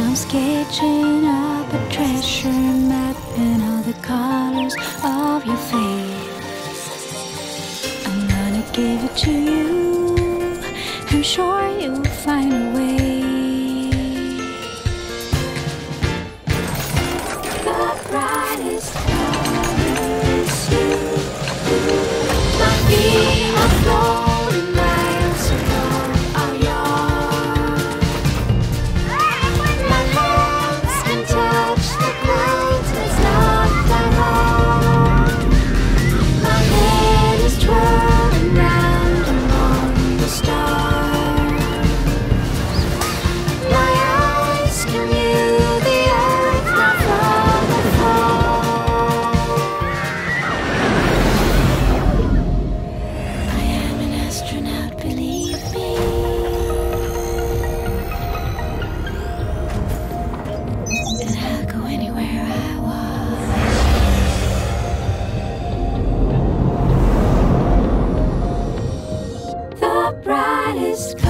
I'm sketching up a treasure map in all the colors of your face. I'm gonna give it to you. I'm sure you'll find a way. The brightest color is you. My beam of golden lights are yours. My hands can touch the clouds, it's not that hard. My head is twirling round among the stars. My eyes can view the earth now from afar. I am an astronaut, believe me. And I'll go anywhere I want. The brightest